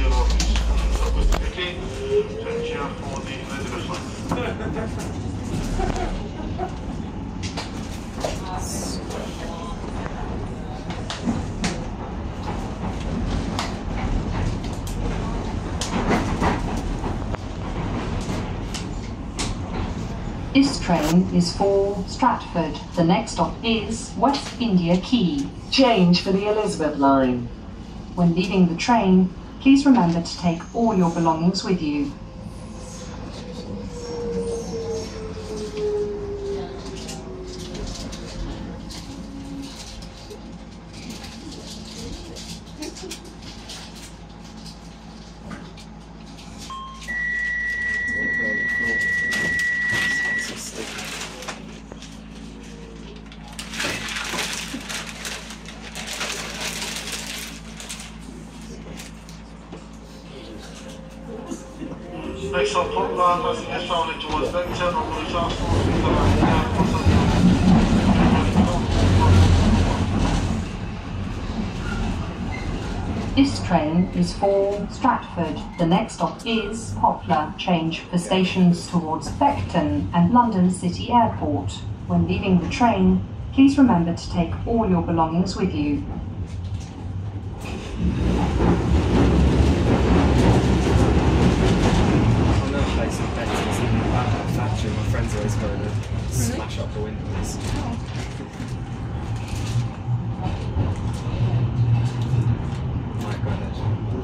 DLR please. Quickly, check chair for the Elizabeth line. This train is for Stratford. The next stop is West India Quay. Change for the Elizabeth line. When leaving the train, please remember to take all your belongings with you. Next up, Poplar, passengers travelling towards Beckton, on the transport, This train is for Stratford. The next stop is Poplar. Change for stations towards Beckton and London City Airport. When leaving the train, please remember to take all your belongings with you. My friends always go to smash up the windows. Might go ahead.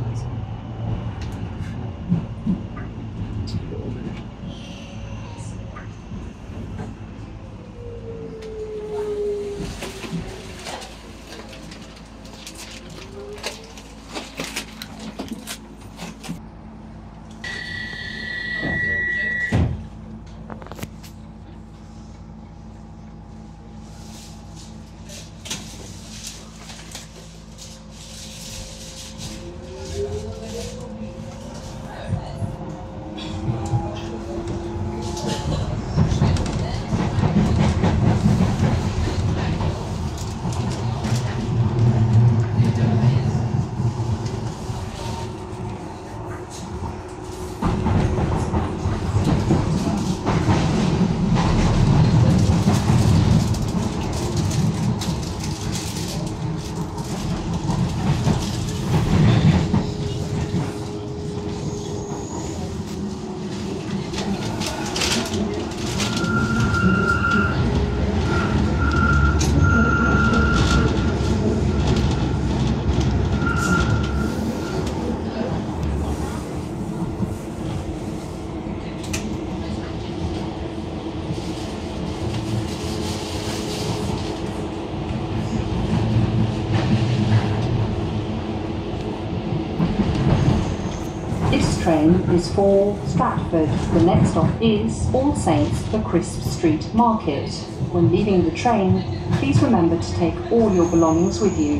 This train is for Stratford. The next stop is All Saints for Crisp Street Market. When leaving the train, please remember to take all your belongings with you.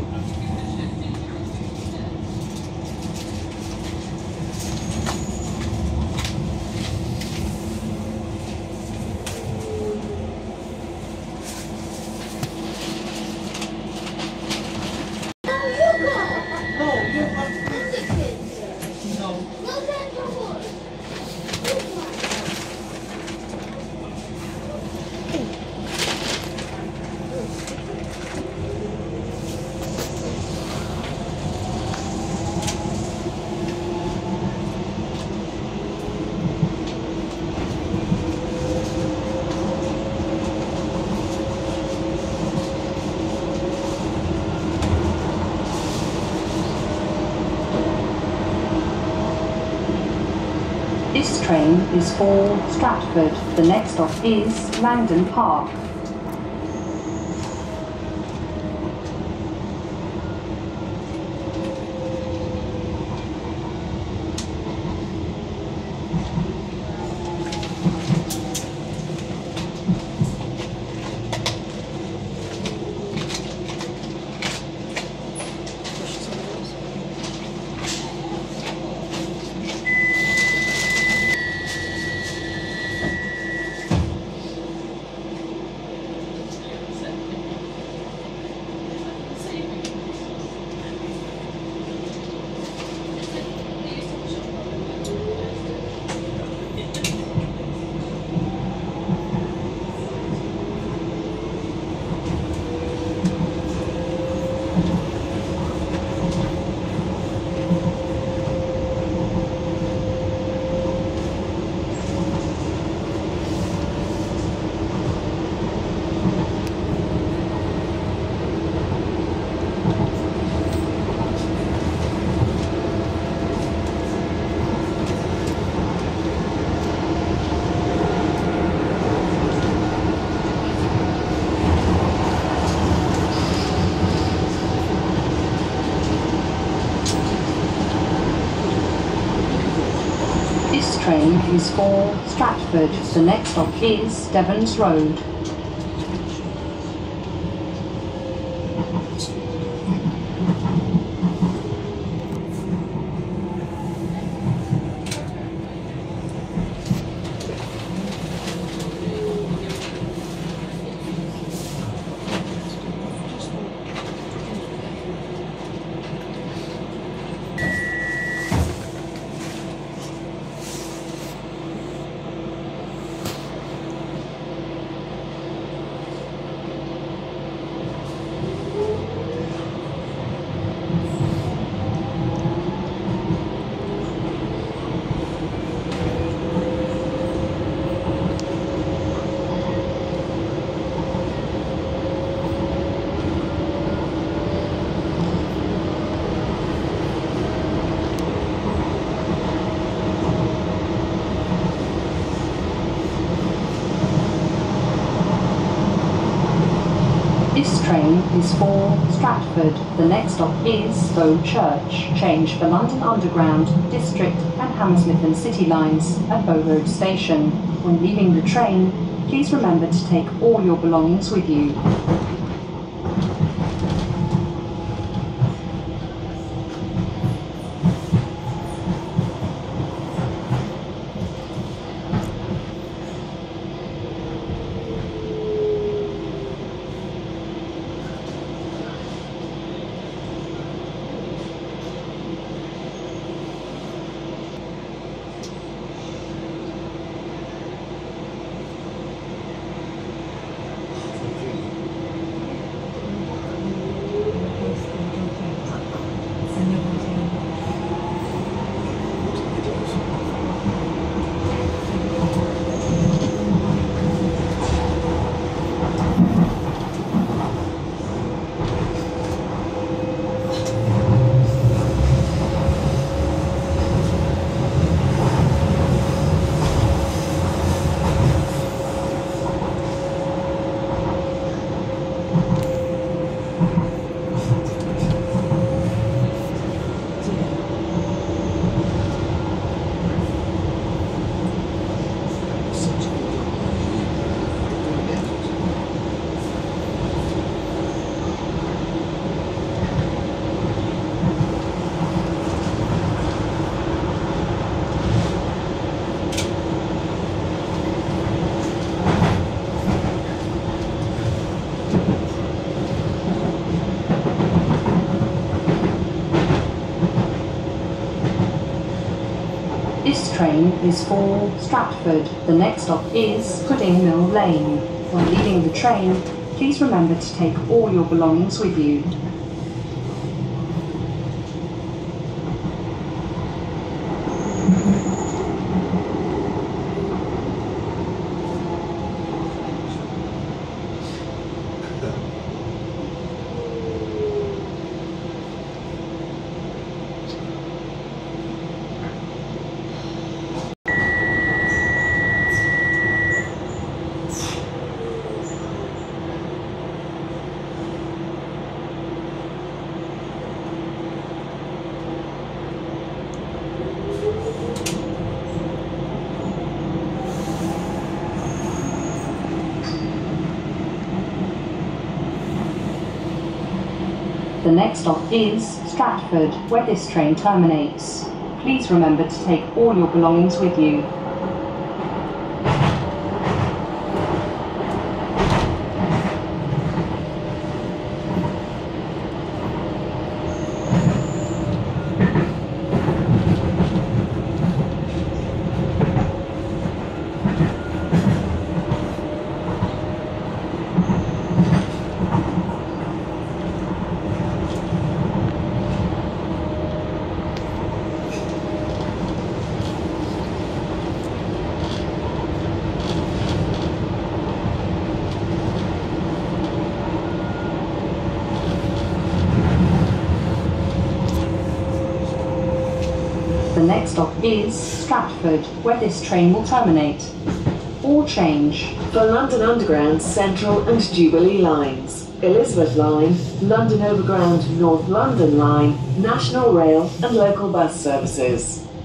This train is for Stratford. The next stop is Langdon Park. train is for Stratford. The next stop is Devons Road. This train is for Stratford. The next stop is Bow Church. Change for London Underground, District and Hammersmith and City lines at Bow Road Station. When leaving the train, please remember to take all your belongings with you. This train is for Stratford. The next stop is Pudding Mill Lane. When leaving the train, please remember to take all your belongings with you. The next stop is Stratford, where this train terminates. Please remember to take all your belongings with you. The next stop is Stratford, where this train will terminate. All change. For London Underground Central and Jubilee lines, Elizabeth Line, London Overground North London Line, National Rail and local bus services.